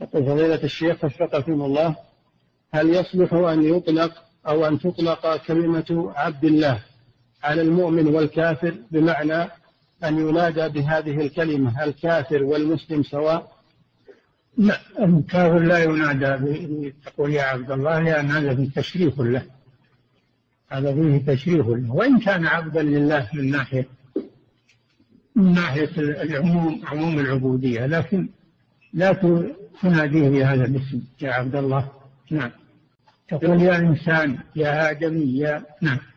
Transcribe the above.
يقول فضيلة الشيخ وفقكم الله، هل يصلح أن يطلق أو أن تطلق كلمة عبد الله على المؤمن والكافر، بمعنى أن ينادى بهذه الكلمة الكافر والمسلم سواء؟ لا، الكافر لا ينادى تقول يا عبد الله، لأن هذا فيه تشريف له، هذا فيه تشريف له، وإن كان عبدا لله من ناحية العموم، عموم العبودية، لكن لا تناديه بهذا الاسم يا عبد الله. نعم، تقول يا إنسان، يا آدمي، يا نعم.